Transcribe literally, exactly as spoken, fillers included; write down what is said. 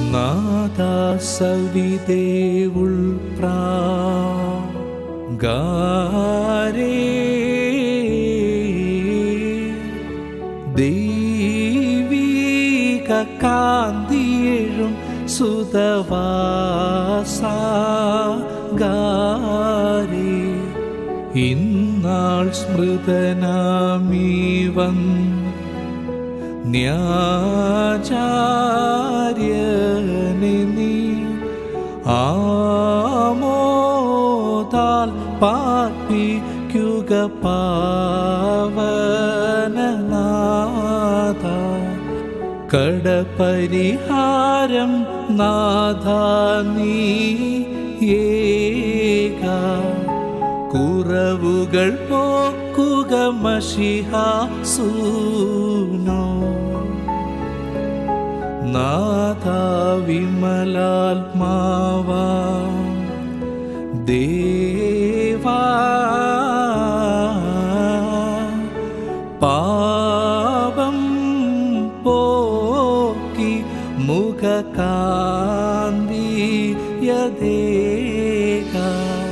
നാദാ സവിതേവുൾ പ്രാകാരേ ദൈവീക കാന്തിയേഴും സുതവാസാഗാരേ ഇന്നാൾ സ്മൃതനാമീവൻ ന്യാചാര്യനെ നീ ആമോദാൽ പാർപ്പിക്കുക പാവനനാഥ കടപരിഹാരം നാഥാ നീ ഏക കുറവുകൾ പോക്കുക മശിഹാസൂനോ നാഥാ വിമലാത്മാവാ ദേവാ പാപം പോക്കി മുഖകാന്തി യദേക